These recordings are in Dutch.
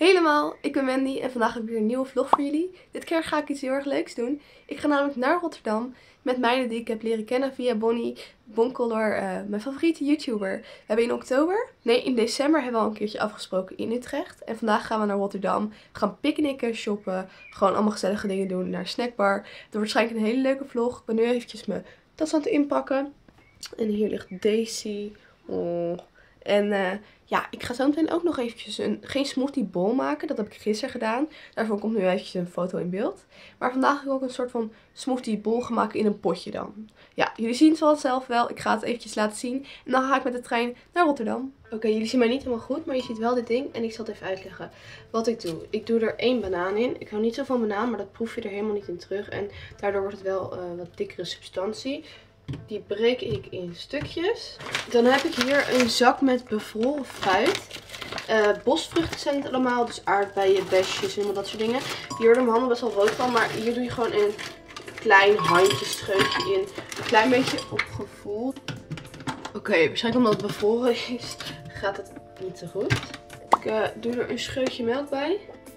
Helemaal, ik ben Mandy en vandaag heb ik weer een nieuwe vlog voor jullie. Dit keer ga ik iets heel erg leuks doen. Ik ga namelijk naar Rotterdam met meiden die ik heb leren kennen via Bonnie Boncolor, mijn favoriete YouTuber. We hebben in december hebben we al een keertje afgesproken in Utrecht. En vandaag gaan we naar Rotterdam. We gaan picknicken, shoppen, gewoon allemaal gezellige dingen doen, naar een snackbar. Het wordt waarschijnlijk een hele leuke vlog. Ik ben nu eventjes mijn tas aan het inpakken. En hier ligt Daisy. Oh. En ja, ik ga zo meteen ook nog eventjes geen smoothie bowl maken. Dat heb ik gisteren gedaan. Daarvoor komt nu eventjes een foto in beeld. Maar vandaag heb ik ook een soort van smoothie bowl gemaakt in een potje dan. Ja, jullie zien het wel zelf wel. Ik ga het eventjes laten zien. En dan ga ik met de trein naar Rotterdam. Oké, jullie zien mij niet helemaal goed, maar je ziet wel dit ding. En ik zal het even uitleggen wat ik doe. Ik doe er 1 banaan in. Ik hou niet zo van banaan, maar dat proef je er helemaal niet in terug. En daardoor wordt het wel wat dikkere substantie. Die breek ik in stukjes. Dan heb ik hier een zak met bevroren fruit. Bosvruchten zijn het allemaal. Dus aardbeien, besjes, helemaal dat soort dingen. Hier worden mijn handen best wel rood van. Maar hier doe je gewoon een klein handjescheutje in. Een klein beetje op gevoel. Oké, waarschijnlijk omdat het bevroren is, gaat het niet zo goed. Ik doe er een scheutje melk bij.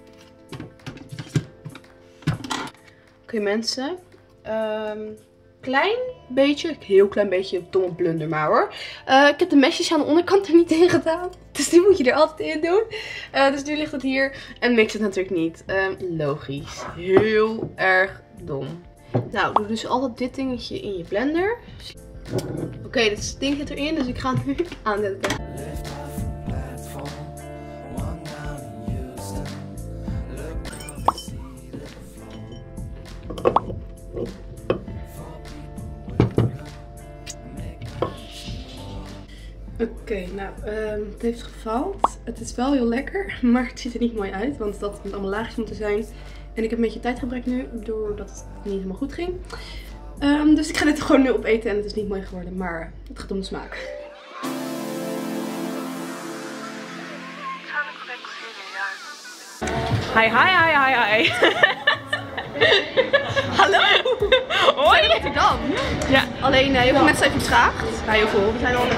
Oké, mensen. Klein beetje, heel klein beetje, domme blunder maar hoor. Ik heb de mesjes aan de onderkant er niet in gedaan. Dus die moet je er altijd in doen. Dus nu ligt het hier. En mix het natuurlijk niet. Logisch. Heel erg dom. Nou, doe dus altijd dit dingetje in je blender. Oké, dit ding zit erin. Dus ik ga het nu aanzetten. Oké, nou, het heeft gevald. Het is wel heel lekker, maar het ziet er niet mooi uit, want dat moet allemaal laagjes moeten zijn. En ik heb een beetje tijdgebrek nu, doordat het niet helemaal goed ging. Dus ik ga dit gewoon nu opeten en het is niet mooi geworden, maar het gaat om de smaak. Hi, hi, hi, hi, hi. Hallo! Hoi! In Rotterdam. Ja. Alleen heel veel mensen zijn vertraagd. Nou, heel veel. We zijn al met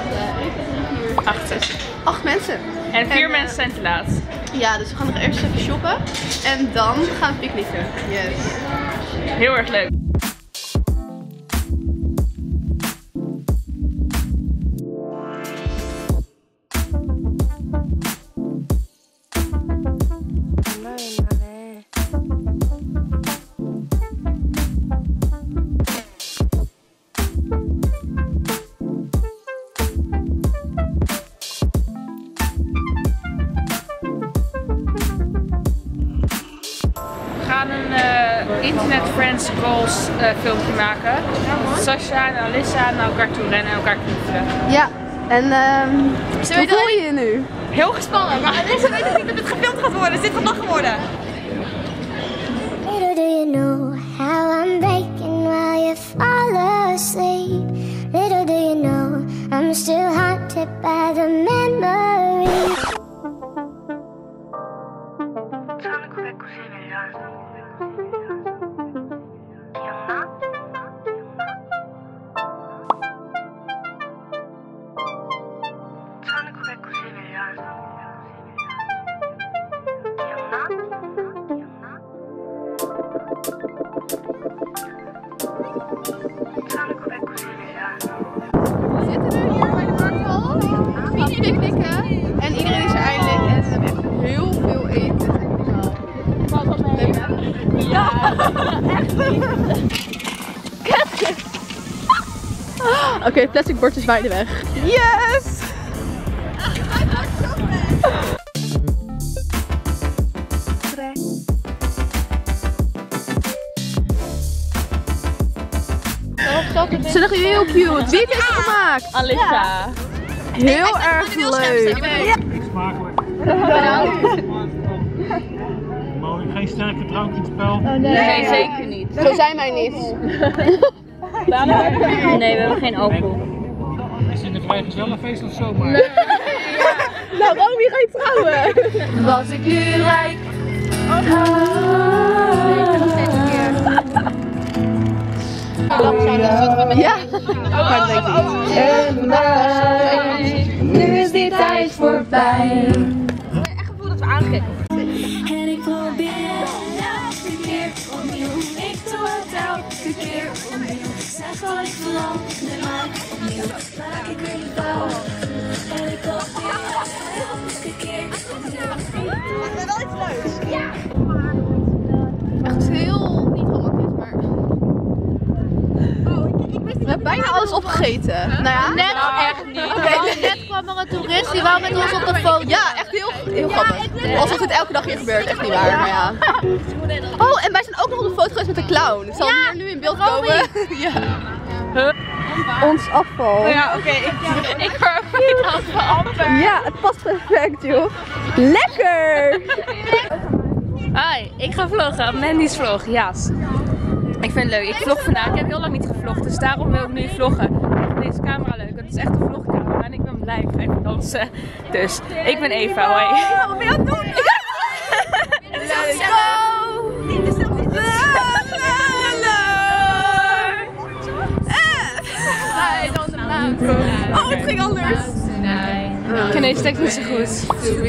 8 mensen. En 4 mensen zijn te laat. Ja, dus we gaan nog eerst even shoppen. En dan gaan we picknicken. Yes. Heel erg leuk. Een Internet Friends Goals filmpje maken. Sasha en Alissa naar elkaar toe rennen en elkaar knuffelen. Ja, en hoe voel je je nu? Heel gespannen, maar Alissa weet niet dat het gefilmd gaat worden. Het is dit gelachen worden. Little do you know how I'm breaking while you fall asleep. Little do you know I'm still haunted by the memory. We zitten nu hier bij de markthal. We gaan picknicken. En iedereen is er eindelijk. En we hebben echt heel veel eten. Valt wel mee. Ja, echt. Oké, plastic bord is bijna weg. Yes! Ze zijn heel cute. Wie heeft dit gemaakt? Alissa. Ja. Heel erg leuk. Smakelijk. Mooi, geen sterke drank in het spel. Nee, zeker niet. Zo zijn wij niet. Nee, we hebben geen alcohol. Is het een vrijgezellenfeest of zo? Maar... Nou, Romy, ga je trouwen? Was ik nu rijk? Ja, maar dat denk ik niet. Nu is die tijd voorbij. Ik heb echt het gevoel dat we aangeven. Echt heel niet romantisch, maar... We hebben bijna alles opgegeten. Nou ja, Net echt niet. Net kwam er een toerist die wou met ons op de foto. ja, echt heel grappig. Alsof dit elke dag hier gebeurt, echt niet waar, maar ja. Oh, en wij zijn ook nog op de foto geweest met de clown. Zal die hier nu in beeld komen? Ja. Ons afval. Ja, oké. Ik hoor niet afval. Ja, het past perfect, joh. Lekker! Hi, ik ga vloggen. Mandy's vlog, ja. Ik vind het leuk. Ik vlog vandaag. Ik heb heel lang niet gevlogd, dus daarom wil ik nu vloggen. Ik vind deze camera leuk. Het is echt een vlogcamera en ik ben blij. Ik ga even dansen. Dus, ik ben Eva. Hoi. Wat ben je aan het doen? Let's go! Oh, het ging anders. Ik ken deze tekst niet zo goed.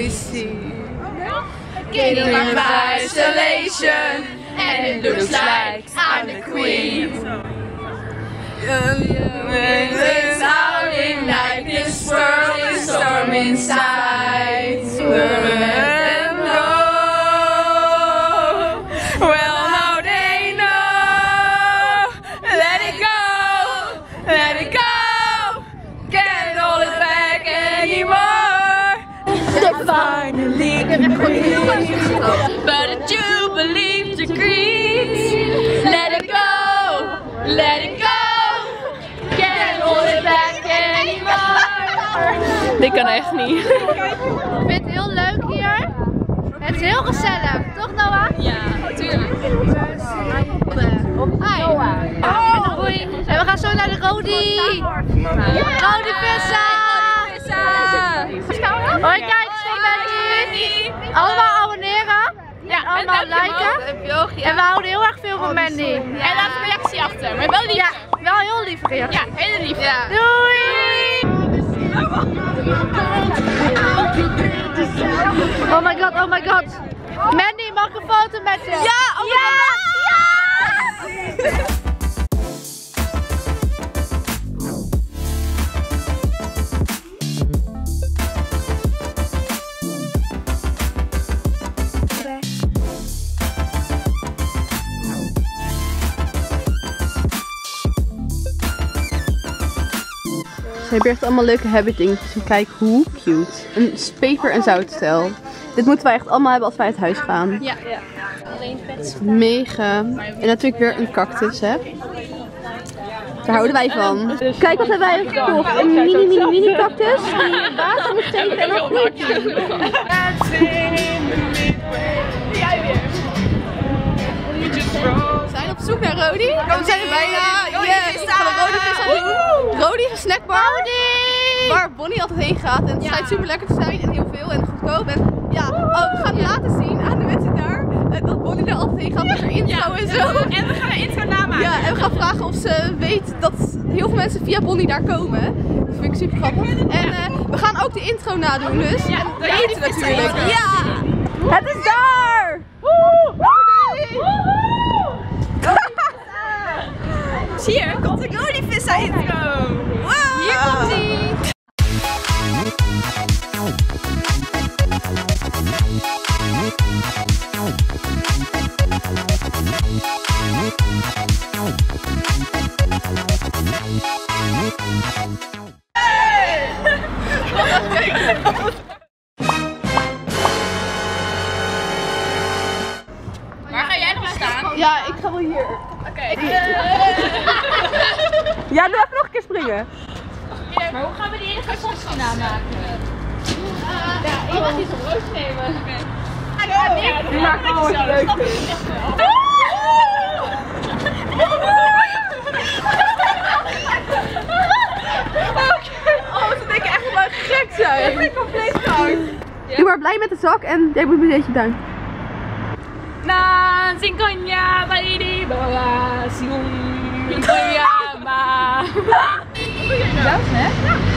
Getting my isolation, and it looks like I'm the queen. It's howling like this world is storm inside. Well, now they know. Let it go, let it go. Can't hold it back anymore. Finally, but did you believe the creeds? Let it go, let it go. Can't hold it back anymore. Dit kan echt niet. Ik vind het heel leuk hier. Het is heel gezellig, toch Noah? Ja, tuurlijk. Hi. Hoi. En we gaan zo naar de Rodi. Rodi Vissa. Hoi kijkers van Mandy. Allemaal abonneren. Ja, allemaal liken. En we houden heel erg veel van Mandy. En laat een reactie achter, maar wel lief. Ja, wel heel lief reactie. Ja, hele lief. Doei! Oh my god, oh my god. Mandy, mag ik een foto met je? Ja, oh my god. Ja! Ze hebben echt allemaal leuke habitdingetjes. En kijk hoe cute. Een peper- en zoutstijl. Dit moeten wij echt allemaal hebben als wij uit huis gaan. Ja, ja. Alleen pets. Mega. En natuurlijk weer een cactus, hè. Daar houden wij van. Kijk wat hebben wij gekocht. Een mini cactus. Die water moet geven en nog niet. We zijn op zoek naar Rodi. We zijn er bijna. Yes, we gaan een Rodi vis aan doen. Rodi is een snackbar. Waar Bonnie altijd heen gaat. En het schijnt super lekker te zijn en heel veel en goedkoop. En ja, we gaan laten zien aan de mensen daar dat Bonnie daar altijd heen gaat met haar intro en zo. En we gaan een intro namaken. Ja, en we gaan vragen of ze weet dat heel veel mensen via Bonnie daar komen. Dat vind ik super grappig. En we gaan ook de intro nadoen dus. Ja, dat eten natuurlijk. Ja! Het is daar! Zie je, komt de Rodi Vissa intro. Wow. Hier komt ie. Waar ga jij nog staan? Ja, ik ga wel hier. Oké. Ja, doe even nog een keer springen. Maar hoe gaan we die eerste soms namaken? Ja, ik mag die zo'n roos nemen. Die maakt gewoon wat je leuk vindt. Oh, ze denken echt wel gek zijn. Ik ben compleet koud. Doe maar blij met de zak en jij moet een beetje duim. Na singkonya balidi bawa singkonya ma. Ja, hè?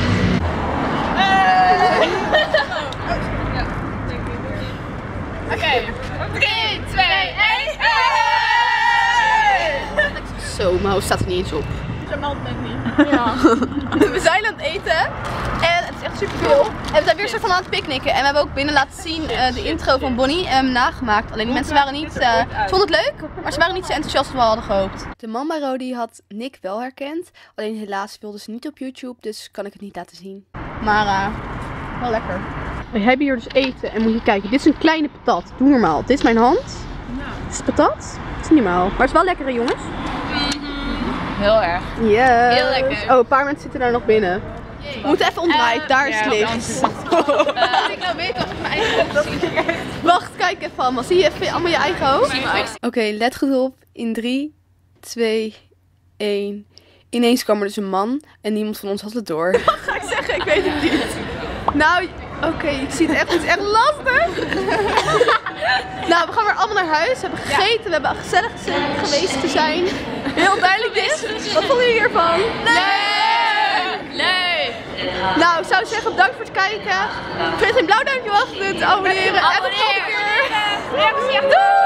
Oké, 3, 2, 1. Zo, mijn hoofd staat er niet eens op. charmant net niet. Ja. We zijn aan het eten en het is echt super veel. En we zijn weer soort van aan het picknicken. En we hebben ook binnen laten zien de intro van Bonnie en hem nagemaakt. Alleen die mensen waren niet, ze vonden het leuk, maar ze waren niet zo enthousiast als we hadden gehoopt. De man bij Rodi had Nick wel herkend. Alleen helaas wilde ze niet op YouTube, dus kan ik het niet laten zien. Maar wel lekker. We hebben hier dus eten en moet je kijken, dit is een kleine patat. Doe normaal. Dit is mijn hand. Dit is patat. Het is niet normaal. Maar het is wel lekker hè jongens? Heel erg. Ja. Heel lekker. Oh, een paar mensen zitten daar nog binnen. We moeten even omdraaien, daar is het licht. Ik nou weet of ik mijn eigen ogen zie. Wacht, kijk even allemaal. Zie je even allemaal je eigen hoofd? Oké, let goed op. In 3, 2, 1. Ineens kwam er dus een man en niemand van ons had het door. Wat ga ik zeggen? Ik weet het niet. Nou, oké, ik zie het echt. Het is echt lastig. Nou, we gaan weer allemaal naar huis. We hebben gegeten. We hebben gezellig geweest te zijn. Heel duidelijk dit. Wat vonden jullie hiervan? Leuk! Nou, ik zou zeggen bedankt voor het kijken. Vergeet geen blauw duimpje achter te abonneren. En tot de volgende keer. Doei!